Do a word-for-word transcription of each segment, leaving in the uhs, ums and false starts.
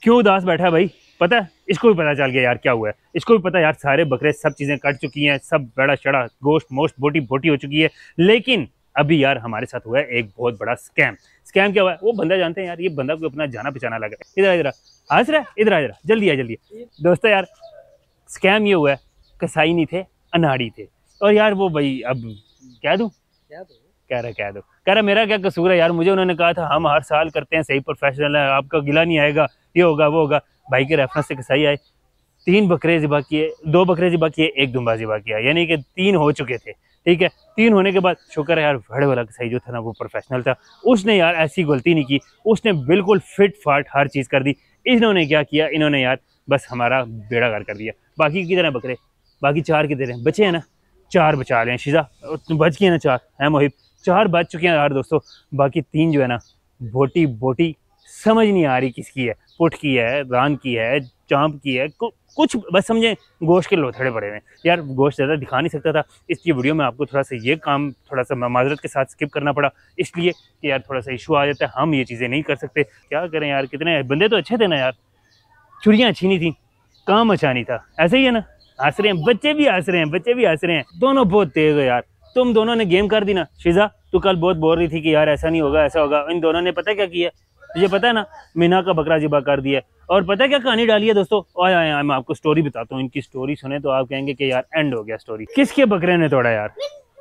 क्यों उदास बैठा है भाई? पता है, इसको भी पता चल गया यार क्या हुआ है। इसको भी पता है यार, सारे बकरे सब चीजें कट चुकी हैं, सब बड़ा शड़ा गोश्त मोश्त बोटी बोटी हो चुकी है। लेकिन अभी यार हमारे साथ हुआ है एक बहुत बड़ा स्कैम। स्कैम क्या हुआ है? वो बंदा जानते हैं यार, ये बंदा को अपना जाना पहचाना लगा। इधर इधर हंस रहा है, इधर इधर जल्दी आ जल्दी। दोस्तों यार स्कैम ये हुआ है, कसाई नहीं थे, अनाड़ी थे। और यार वो भाई अब कह दूं, कह रहा कह दो कह रहा मेरा क्या कसूर है यार, मुझे उन्होंने कहा था हम हर साल करते हैं, सही प्रोफेशनल है, आपका गिला नहीं आएगा, ये होगा वो होगा। भाई के रेफरेंस से कसाई आए, तीन बकरे ज़िबा किए, दो बकरे ज़िबा किए, एक दुम्बा ज़िबा किया, यानी कि तीन हो चुके थे। ठीक है, तीन होने के बाद शुक्र है यार बड़े वाला कसाई जो था ना वो प्रोफेशनल था, उसने यार ऐसी गलती नहीं की, उसने बिल्कुल फिट फाट हर चीज़ कर दी। इन्होंने क्या किया, इन्होंने यार बस हमारा बेड़ा गर्क कर दिया। बाकी किधर है बकरे? बाकी चार किधर हैं? बचे हैं ना, चार बचा लें शिजा, बच गए ना चार, है मोहिब, चार बच चुके हैं यार दोस्तों। बाकी तीन जो है ना, बोटी बोटी समझ नहीं आ रही किसकी है, पुट की है, रान की है, चांप की है, कु, कुछ बस समझे गोश्त के लोथड़े पड़े हुए हैं यार। गोश्त ज़्यादा दिखा नहीं सकता था, इसलिए वीडियो में आपको थोड़ा सा ये काम थोड़ा सा माजरत के साथ स्किप करना पड़ा, इसलिए कि यार थोड़ा सा इशू आ जाता है, हम ये चीज़ें नहीं कर सकते। क्या करें यार, कितने बंदे तो अच्छे थे ना यार, चुड़ियाँ अच्छी नहीं थी, काम अच्छा नहीं था, ऐसे ही है ना। हंस रहे हैं बच्चे भी, हंस रहे हैं बच्चे भी, हंस रहे हैं, दोनों बहुत तेज हो यार। तुम दोनों ने गेम कर दी ना। शिजा तू कल बहुत बोल रही थी कि यार ऐसा नहीं होगा ऐसा होगा, इन दोनों ने पता क्या किया, तुझे पता है ना, मीना का बकरा ज़िबा कर दिया। और पता है क्या कहानी डाली है दोस्तों, आया आया मैं आपको स्टोरी बताता हूँ, इनकी स्टोरी सुने तो आप कहेंगे कि यार एंड हो गया स्टोरी। किसके बकरे ने तोड़ा यार?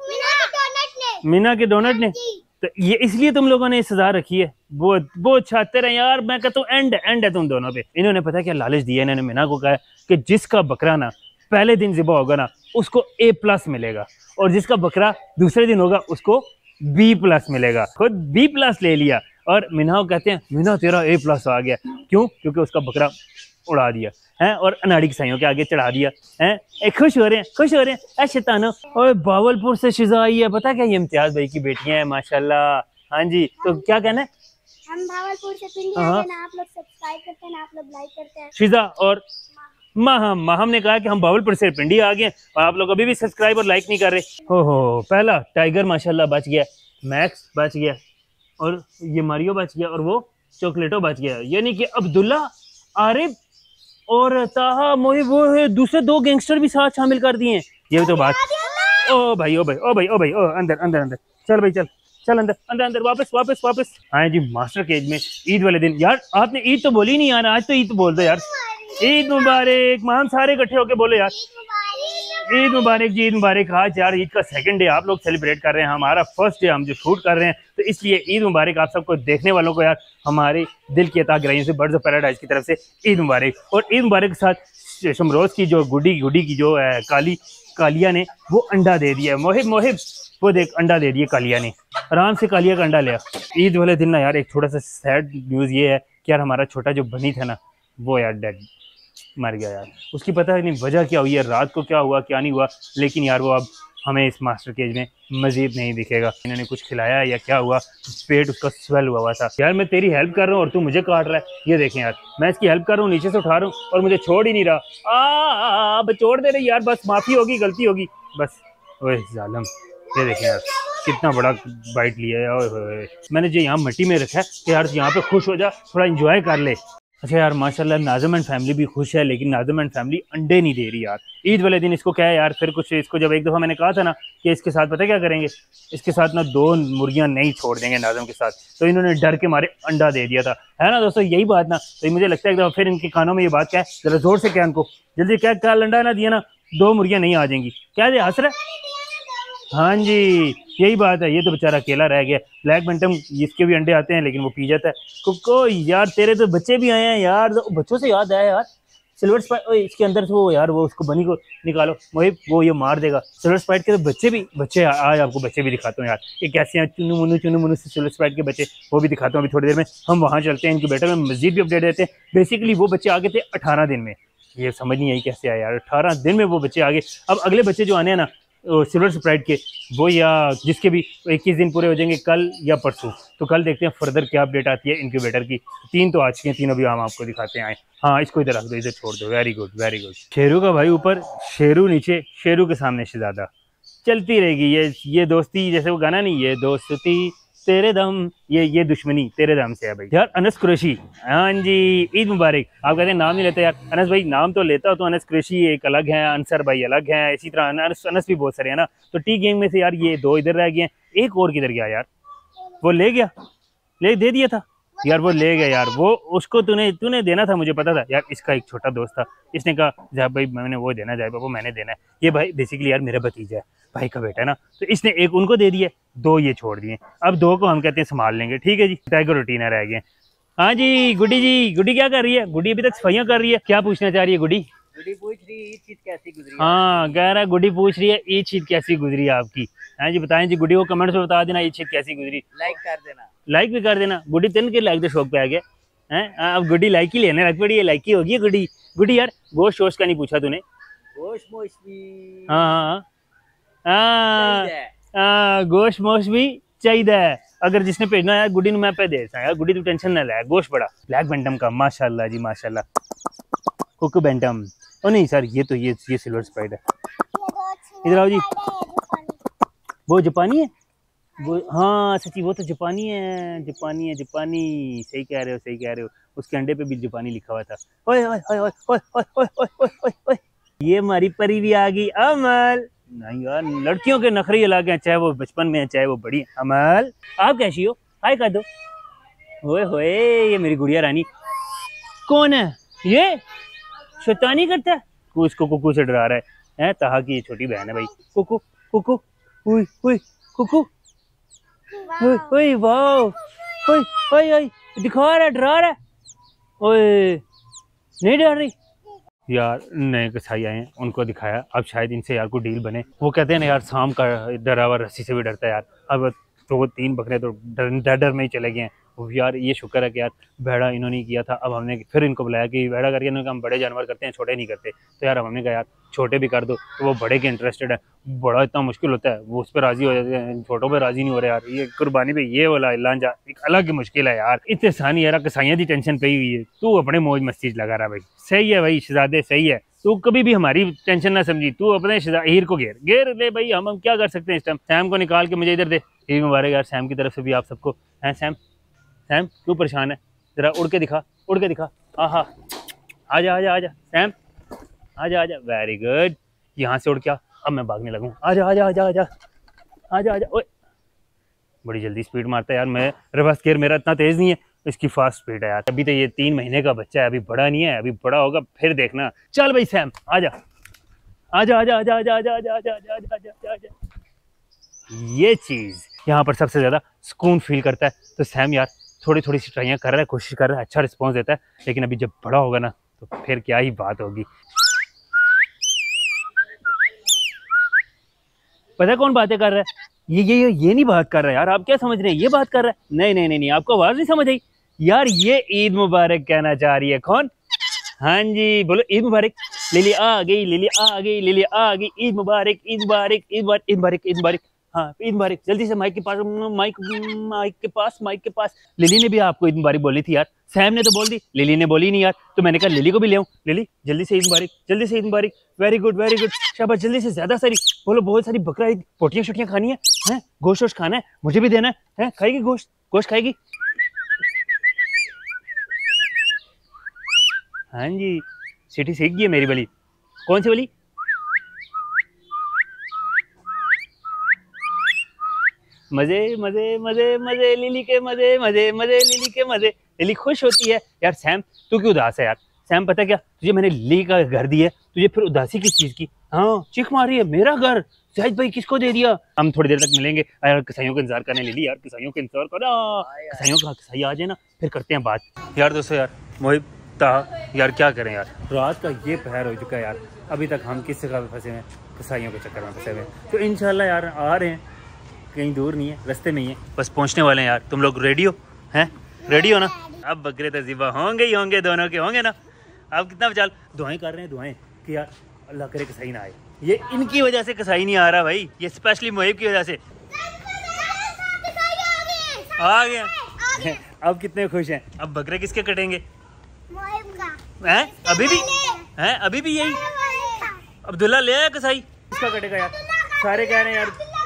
मीना के डोनट ने। तो ये इसलिए तुम लोगों ने सजा रखी है, बहुत बहुत छाते रहे यार। मैं कहता हूँ एंड एंड है तुम दोनों पे। इन्होंने पता क्या लालच दिया, इन्होंने मीना को कहा कि जिसका बकरा ना पहले दिन ज़िबा होगा ना उसको ए प्लस मिलेगा, और जिसका बकरा दूसरे दिन होगा उसको बी प्लस मिलेगा। खुद बी प्लस ले लिया, और मीना को कहते हैं मीना तेरा ए प्लस आ गया। क्यों? क्योंकि उसका बकरा उड़ा दिया है और अनाड़ी कसाइयों के आगे चढ़ा दिया है। खुश हो रहे हैं, खुश हो रहे हैं। ऐ शैतानो, और बावलपुर से शिजा आई है, पता क्या ये इम्तियाज भाई की बेटियां हैं माशाल्लाह। हाँ जी, तो क्या कहना है? हम भावलपुर से पिंडी आते हैं ना, आप लोग सब्सक्राइब करते हैं ना, आप लोग लाइक करते हैं। शिजा और माहम माहम ने कहा कि हम बावलपुर से पिंडी आ गए और आप लोग अभी भी सब्सक्राइब और लाइक नहीं कर रहे। हो हो पहला टाइगर माशाल्लाह बच गया, मैक्स बच गया, और ये मारियो बच गया, और वो चॉकलेटो बच गया, यानी कि अब्दुल्ला, आरिफ और ताहा मोहिब, वो है दूसरे दो गैंगस्टर भी साथ शामिल कर दिए हैं। ये तो बात। ओ भाई ओ भाई ओ भाई ओ भाई ओ अंदर अंदर अंदर चल भाई, चल चल अंदर अंदर अंदर वापस वापस वापस आए जी मास्टर केज में। ईद वाले दिन यार आपने ईद तो बोली नहीं यार, आज तो ईद तो बोल दो यार। ईद मुबारक, हम सारे इकट्ठे होके बोले यार ईद मुबारक जी, ईद मुबारक। आज यार ईद का सेकंड डे आप लोग सेलिब्रेट कर रहे हैं, हमारा फर्स्ट डे हम जो शूट कर रहे हैं, तो इसलिए ईद मुबारक आप सबको, देखने वालों को यार हमारे दिल की अता गहराइयों से बर्ड्स ऑफ पैराडाइज की तरफ से ईद मुबारक। और ईद मुबारक के साथ शमरोज की जो गुड्डी गुड्डी की जो है काली कालिया ने वो अंडा दे दिया। मोहिब मोहिब वो देख अंडा दे दिया कालिया ने, आराम से कालिया का अंडा लिया। ईद वाले दिन ना यार एक थोड़ा सा सैड न्यूज़ ये है कि यार हमारा छोटा जो बनी था ना वो यार डेड मर गया यार। उसकी पता नहीं वजह क्या हुई है, रात को क्या हुआ क्या नहीं हुआ, लेकिन यार वो अब हमें इस मास्टर केज में मजीद नहीं दिखेगा। इन्होंने कुछ खिलाया या क्या हुआ, पेट उसका स्वेल हुआ हुआ था। यार मैं तेरी हेल्प कर रहा हूँ और तू मुझे काट रहा है। ये देखें यार, मैं इसकी हेल्प कर रहा हूँ, नीचे से उठा रहा हूँ और मुझे छोड़ ही नहीं रहा। आ अब छोड़ दे रही यार, बस माफ़ी होगी, गलती होगी बस। ओए जालिम, ये देखें यार कितना बड़ा बाइट लिया है। ओए मैंने जो यहाँ मिट्टी में रखा है कि यार यहाँ पे खुश हो जा, थोड़ा इंजॉय कर ले। अच्छा यार माशाल्लाह नाज़िम एंड फैमिली भी खुश है, लेकिन नाज़िम एंड फैमिली अंडे नहीं दे रही यार। ईद वाले दिन इसको क्या है यार, फिर कुछ इसको जब एक दफ़ा मैंने कहा था ना कि इसके साथ पता क्या करेंगे, इसके साथ ना दो मुर्गियां नहीं छोड़ देंगे नाज़िम के साथ, तो इन्होंने डर के मारे अंडा दे दिया था, है ना दोस्तों, यही बात ना। तो मुझे लगता है एक दफ़ा फिर इनके कानों में ये बात क्या है, जरा जोर से क्या इनको जल्दी क्या, कल अंडा ना दिया ना दो मुर्गियाँ नहीं आ जाएंगी। क्या दे हंस रहा है? हाँ जी यही बात है, ये तो बेचारा अकेला रह गया। ब्लैक बेंटम इसके भी अंडे आते हैं लेकिन वो पी जाता है। कुको यार तेरे तो बच्चे भी आए हैं यार, बच्चों से याद आया यार, सिल्वर स्पाइट इसके अंदर से वो यार वो उसको बनी को निकालो, वही वो ये मार देगा। सिल्वर स्पाइट के तो बच्चे भी बच्चे आज आपको बच्चे भी दिखाता हूँ यार, ये कैसे हैं चुनु मुनु चुनु मुनु से सिल्वर स्पाइट के बच्चे, वो भी दिखाता हूँ अभी थोड़ी देर में। हम वहाँ चलते हैं, इनके बेटर में मस्जिद भी अपडेट देते हैं। बेसिकली वो बच्चे आगे थे अठारह दिन में, ये समझ नहीं आई कैसे आया यार, अठारह दिन में वो बच्चे आगे। अब अगले बच्चे जो आने हैं ना सिल्वर स्प्राइट के, वो या जिसके भी इक्कीस दिन पूरे हो जाएंगे कल या परसों, तो कल देखते हैं फर्दर क्या अपडेट आती है इनक्यूबेटर की। तीन तो आ चुके हैं, तीनों भी हम आपको दिखाते हैं। आए हाँ इसको इधर रख दो, इधर छोड़ दो, very good very good. Sheru का भाई ऊपर, शेरू नीचे, शेरू के सामने शहजादा, चलती रहेगी ये ये दोस्ती, जैसे वो गाना नहीं, ये दोस्ती तेरे दम, ये ये दुश्मनी तेरे दम से है भाई। यार अनस कुरैशी, हाँ जी, ईद मुबारक। आप कहते हैं नाम नहीं लेते यार, अनस भाई नाम तो लेता हो तो अनस कुरैशी एक अलग है, अंसर भाई अलग है, इसी तरह अनस अनस भी बहुत सारे हैं ना। तो टी गैंग में से यार ये दो इधर रह गए हैं, एक और किधर गया यार? वो ले गया, ले दे दिया था यार, वो ले गया यार। वो उसको तूने तूने देना था, मुझे पता था यार। इसका एक छोटा दोस्त था, इसने कहा जब भाई मैंने वो देना, जाए बाबू मैंने देना है। ये भाई बेसिकली यार मेरा भतीजा है, भाई का बेटा है ना, तो इसने एक उनको दे दिया, दो ये छोड़ दिए। अब दो को हम कहते हैं संभाल लेंगे, ठीक है जी। टाइगर रूटीन रह गए। हाँ जी गुड्डी जी, गुड्डी क्या कर रही है? गुड्डी अभी तक सफाइयाँ कर रही है। क्या पूछना चाह रही है गुड्डी? गुड्डी पूछ रही है ईद शीत कैसी गुजरी? हाँ कह रहा है गुड्डी पूछ रही है ईद शीत कैसी गुजरी है आपकी। हाँ जी बताएं जी, गुड्डी को कमेंट्स में बता देना ईद शीत कैसी गुजरी। लाइक कर देना, लाइक भी कर देना। गुड्डी तीन के लाइक के शौक पे आ गया है, अब गुड्डी लाइक ही लेने लग पड़ी है, लाइक ही होगी गुड्डी। गुड्डी यार गोश्त शोश का नहीं पूछा तूने? गोश्त मोश भी हाँ हाँ हाँ, गोश्त मोश भी चाहिए। अगर जिसने भेजना यार गुड्डी मैं पे दे यार, गुड्डी तू टेंशन ना ले, गोश्त बड़ा ब्लैक बेंटम का, माशाल्लाह जी माशाल्लाह। कोको बेंटम, ओ नहीं सर ये तो ये ये सिल्वर स्प्राइट है। इधर आओ जी, वो जापानी है वो, हाँ सच्ची वो तो जापानी है, जापानी है जापानी। सही कह रहे हो सही कह रहे हो, उसके अंडे पे भी जापानी लिखा हुआ था। ओए ओए ओए ओए ओए ओए ओए ओए ओए ओए, ये हमारी परी भी आ गई। अमल नहीं यार, लड़कियों के नखरे अलग हैं, चाहे वो बचपन में है चाहे वो बड़ी है। अमल आप कैसी हो? हाय कर दो। ओए होए, ये मेरी गुड़िया रानी। कौन है ये? शैतानी करता है, उसको कुकू से डरा रहा है, है ताहा की ये छोटी बहन है भाई। कुकू कुकू, उई उई कुकू, ओए ओए वाह, ओए ओए ओए दिखा रहा है, डरा रहा है। ओए नहीं डर रही यार। नए कसाई आए हैं, उनको दिखाया, अब शायद इनसे यार कोई डील बने। वो कहते हैं ना यार शाम का डरा हुआ रस्सी से भी डरता है यार। अब तो वो तीन बकरे तो डर डर, डर में ही चले गए हैं यार। ये शुक्र है कि यार भेड़ा इन्होंने किया था। अब हमने फिर इनको बुलाया कि भेड़ा करके इन्होंने कहा हम बड़े जानवर करते हैं, छोटे नहीं करते। तो यार हमने कहा यार छोटे भी कर दो, तो वो बड़े के इंटरेस्टेड है। बड़ा इतना मुश्किल होता है, वो उस पर राजी हो जाते हैं, छोटों पर राजी नहीं हो रहे यार। ये कुर्बानी पे ये वाला लांजा एक अलग ही मुश्किल है यार। इतने सानी यार कसाइयाँ की टेंशन पे हुई है, तू अपने मौज मस्ती लगा रहा भाई। सही है भाई शहजादे, सही है। तू कभी भी हमारी टेंशन ना समझी, तू अपने हीर को घेर घेर ले भाई। हम हम क्या कर सकते हैं इस टाइम? सैम को निकाल के मुझे इधर दे। ईद मुबारक यार सैम की तरफ से भी आप सबको। हैं सैम, सैम क्यों परेशान है? जरा उड़ के दिखा, उड़ के दिखा। हाँ हाँ आजा आजा आजा सैम, आजा आजा, वेरी गुड। यहाँ से उड़ क्या, अब मैं भागने लगूँ। आजा आजा आजा आजा आजा आजा। ओए बड़ी जल्दी स्पीड मारता है यार। मैं रिवर्स गियर मेरा इतना तेज नहीं है, इसकी फास्ट स्पीड है यार। अभी तो ये तीन महीने का बच्चा है, अभी बड़ा नहीं है, अभी बड़ा होगा फिर देखना। चल भाई सैम आजा आजा आजा आजा आजा आजा आजा आजा आजा आजा आजा आजा। ये चीज यहाँ पर सबसे ज्यादा सुकून फील करता है। तो सैम यार थोड़ी थोड़ी सी ट्राइयाँ कर रहा है, कोशिश कर रहा है, अच्छा रिस्पॉन्स देता है। लेकिन अभी जब बड़ा होगा ना तो फिर क्या ही बात होगी। पता कौन बातें कर रहा है? ये ये ये ये नहीं बात कर रहा है यार। आप क्या समझ रहे हैं ये बात कर रहा है? नहीं नहीं नहीं नहीं, आपको आवाज नहीं समझ आई यार। ये ईद मुबारक कहना चाह रही है। कौन? हाँ जी बोलो ईद मुबारक। लिली आ गई, लिली आ गई, लिली आ गई। ईद मुबारक, ईद मुबारक, ईद मुबारक, ईद मुबारक, ईद मुबारक। हाँ ईद मुबारक, जल्दी से माइक के पास, माइक माइक के पास, माइक के पास। लिली ने भी आपको ईद मुबारक बोली थी यार। सैम ने तो बोल दी, लिली ने बोली नहीं यार। तो मैंने कहा लिली को भी ले आऊं। लिली जल्दी से ईद मुबारक, जल्दी से ईद मुबारक। वेरी गुड वेरी गुड, शाबाश। जल्दी से ज्यादा सारी बोलो, बहुत सारी बकरा ईद पोटियां शोटियां खानी है, हैं गोश्त वोश्त खाना है, मुझे भी देना है। खाएगी गोश्त? गोश्त खाएगी? हाँ जी सीटी सीख गई है मेरी बली। कौन सी बली? मजे मजे मजे मजे लिली के मजे मजे मजे लिली के मजे। लिली खुश होती है यार। सैम तू क्यों उदास है यार? सैम पता क्या, तुझे मैंने लिली का घर दिया, तुझे फिर उदासी किस चीज की? हाँ चीख मारी है, मेरा घर जाहिद भाई किसको दे दिया? हम थोड़ी देर तक मिलेंगे यार, कसाइयों का इंतजार करने लिली यार, कसाइयों का इंतजार करो। कसाइयों का कसाई आ जाए ना फिर करते हैं बात। यार दोस्तों यार मोहिब यार क्या करें यार, रात का ये पहर हो चुका है यार, अभी तक हम किस जगह फंसे हुए हैं? कसाइयों के चक्कर में फंसे हुए हैं। तो इंशाल्लाह यार आ रहे हैं, कहीं दूर नहीं है, रास्ते में ही है, बस पहुंचने वाले हैं यार। तुम लोग रेडी हो? हैं रेडी हो ना? अब बकरे तजीबा होंगे ही होंगे, दोनों के होंगे ना। अब कितना बचाल दुआएं कर रहे हैं, दुआएं कि यार अल्लाह करे कसाई ना आए। ये इनकी वजह से कसाई नहीं आ रहा भाई, ये स्पेशली मोहिब की वजह से आ गया। अब कितने खुश हैं। अब बकरे किसके कटेंगे? हैं अभी भी हैं अभी भी यही अब्दुल्ला ले आया कसाई, किसका कटेगा यार? सारे कह रहे हैं यार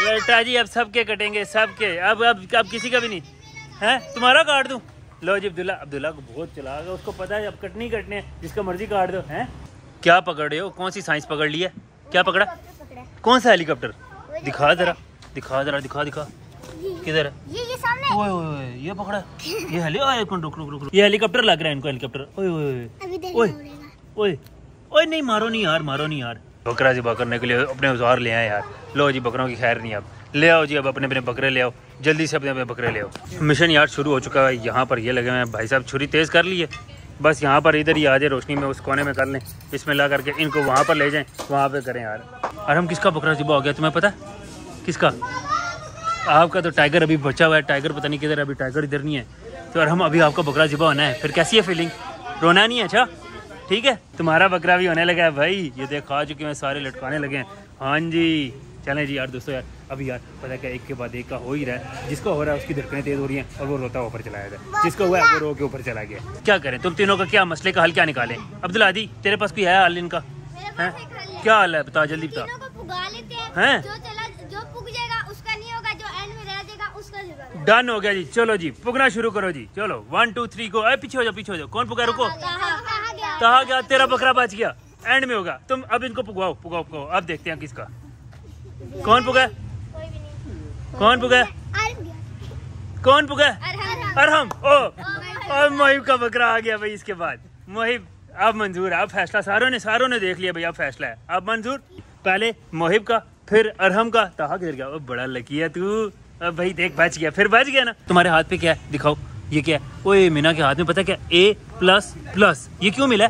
बेटा जी अब सबके कटेंगे सबके, अब अब अब किसी का भी नहीं है। तुम्हारा काट दूं? लो जी अब्दुल्ला, अब्दुल्ला को बहुत चला गया, उसको पता है अब कटनी कटने है, जिसका मर्जी काट दो। हैं क्या पकड़ रहे हो? कौन सी साइंस पकड़ ली है? क्या पकड़ा? कौन सा हेलीकॉप्टर? दिखा जरा, दिखा जरा, दिखा दिखा किधर है? ये ये सामने। ओए ओए ये पकड़ा, ये हेली ओए रुक रुक रुक रुक, ये हेलीकॉप्टर लग रहा है इनको, हेलीकॉप्टर। ओए ओए अभी देखना ओए पड़ेगा। ओए ओए नहीं मारो नहीं यार, मारो नहीं यार। बकरा ज़िबा करने के लिए अपने औजार ले आए यार। लो जी बकरों की खैर नहीं, अब ले आओ जी, अब अपने अपने बकरे ले आओ, जल्दी से अपने अपने बकरे ले आओ। मिशन यार शुरू हो चुका है, यहाँ पर ये लगे हुए हैं भाई साहब, छुरी तेज़ कर ली है, बस यहाँ पर इधर ही आ जाए रोशनी में, उस कोने में कर लें, इसमें ला करके इनको वहाँ पर ले जाएं, वहाँ पे करें यार। और हम किसका बकरा ज़िबा हो गया तुम्हें पता? किसका? आपका तो टाइगर अभी बचा हुआ है, टाइगर पता नहीं किधर, अभी टाइगर इधर नहीं है। तो और हम अभी आपका बकरा ज़िबा होना है, फिर कैसी है फीलिंग? रोना नहीं है? अच्छा ठीक है, तुम्हारा बकरा भी होने लगा है भाई, ये देख खा चुके हैं सारे, लटकाने लगे हैं। हाँ जी चलें जी यार दोस्तों, यार अभी यार पता क्या एक के बाद एक का हो ही रहा है, जिसका हो रहा है उसकी धड़कनें तेज हो रही हैं और वो रोता ऊपर चला गया, जिसका हुआ है वो रो के ऊपर चला गया। क्या करें, तुम तीनों का क्या मसले का हल क्या निकालें? अब्दुल आदी तेरे पास कोई है हल इनका? है क्या हल है, बता जल्दी बता। तीनों को पुगा लेते हैं, हैं? जो चला जो पुग जाएगा उसका नहीं होगा, जो एंड में रह जाएगा उसका होगा। डन हो गया जी, चलो जी पुगना शुरू करो जी, चलो वन टू थ्री को। अरे पीछे हो जाओ, पीछे हो जाओ, कौन पुगा? रुको, कहा गया तेरा बकरा बच गया, एंड में होगा। तुम अब इनको पुगवाओ पुगाओ पुगाओ, अब देखते हैं किसका कौन पुगा, कौन पुगा, कौन पुगा? अरहम। ओ और मोहिब का बकरा आ गया भाई। इसके बाद मोहिब अब मंजूर है, अब फैसला सारों ने सारों ने देख लिया भाई, अब फैसला है अब मंजूर। पहले मोहिब का, फिर अरहम का। ताहा किधर गया? बड़ा लकी है तू, अब भाई देख बच गया, फिर बच गया ना। तुम्हारे हाथ पे क्या है दिखाओ, ये क्या है? ओए मीना के हाथ में पता क्या, ए प्लस प्लस, ये क्यों मिला?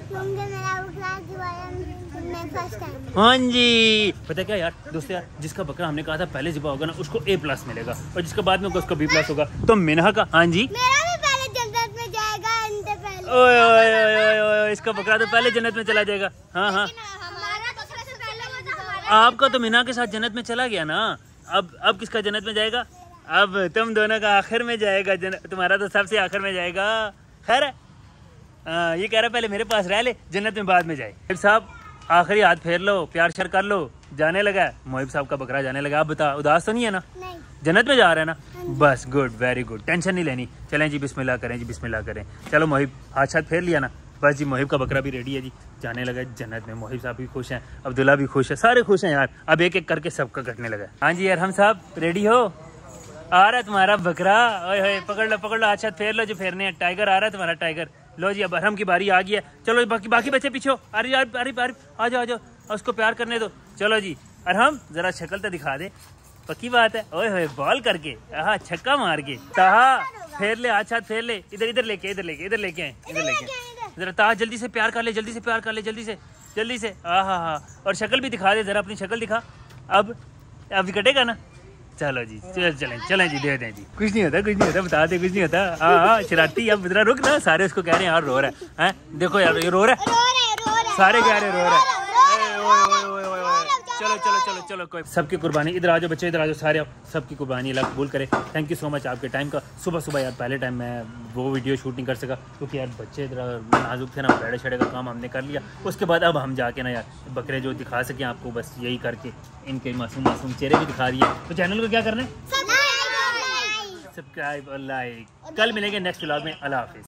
हाँ जी पता क्या यार दोस्तों, यार जिसका बकरा हमने कहा था पहले ज़िबा होगा ना उसको ए प्लस मिलेगा, और जिसका बाद में होगा उसको बी प्लस होगा। तो मिनहा का हाँ जी मेरा भी पहले जन्नत में जाएगा, अंदर पहले। ओए ओए ओए ओए, इसका बकरा तो पहले जन्नत में चला जाएगा। हाँ हाँ हमारा तो सबसे पहले वो था, हमारा आपका तो मीना के साथ जन्नत में चला गया ना, अब अब किसका जन्नत में जाएगा? अब तुम दोनों का आखिर में जाएगा, तुम्हारा तो सबसे आखिर में जाएगा। खैर है आ, ये कह रहा पहले मेरे पास रह ले, जन्नत में बाद में जाए। मोहिब साहब आखिरी हाथ फेर लो, प्यार शर कर लो, जाने लगा है मोहिब साहब का बकरा, जाने लगा। आप बता उदास तो नहीं है ना? नहीं। जन्नत में जा रहा है ना? बस गुड, वेरी गुड, टेंशन नहीं लेनी। चलें जी बिस्मिल्लाह करें जी, बिस्मिल्लाह करें। चलो मोहिब हाथ छात फेर लिया ना, बस जी मोहिब का बकरा भी रेडी है जी, जाने लगा जन्नत में। मोहिब साहब भी खुश हैं, अब्दुल्ला भी खुश है, सारे खुश हैं यार। अब एक एक करके सबका कटने लगा। हाँ जी अरहम साहब रेडी हो? आ रहा है तुम्हारा बकरा, ओए होए पकड़ लो पकड़ लो, अच्छा फेर लो जो फेरने हैं। टाइगर आ रहा है तुम्हारा टाइगर। लो जी अब अरहम की बारी आ गई है, चलो बाकी बाकी बच्चे पीछे। अरे यार अरे अरे आ जाओ आ जाओ, उसको प्यार करने दो। चलो जी अरहम जरा शक्ल तो दिखा दे, पक्की बात है। ओए होए बॉल करके, हाँ छक्का मार के। ताहा फेर ले, हाथ हाथ फेर ले, इधर इधर लेके इधर लेके इधर लेके आए इधर लेके जरा। ताहा जल्दी से प्यार कर ले, जल्दी से प्यार कर ले, जल्दी से जल्दी से। हाँ हाँ हाँ, और शक्ल भी दिखा दे जरा, अपनी शक्ल दिखा। अब अभी कटेगा ना? चलो जी चल चलें चलें जी, दे दें जी। कुछ नहीं होता कुछ नहीं होता, बता दे कुछ नहीं होता। हाँ हाँ शरारती, अब जरा रुक ना, सारे उसको कह रहे हैं यार रो रहा है, हैं देखो यार ये रो रहा है, रो रहे रो रहे सारे कह रहे रो रहा है। चलो चलो चलो चलो कोई, सबकी कुर्बानी। इधर आ जाओ बच्चे, इधर आ जाओ सारे, सबकी कुर्बानी अल्लाह कबूल करे। थैंक यू सो मच आपके टाइम का। सुबह सुबह यार पहले टाइम मैं वो वीडियो शूट नहीं कर सका क्योंकि यार बच्चे इधर नाजुक थे ना, पेड़े छेड़े का काम हमने कर लिया। उसके बाद अब हम जाके ना यार बकरे जो दिखा सकें आपको, बस यही करके इनके मासूम मासूम चेहरे भी दिखा दिए। तो चैनल को क्या करना है? सब्सक्राइब और लाइक। कल मिलेंगे नेक्स्ट व्लॉग में, अल्लाह हाफिज़।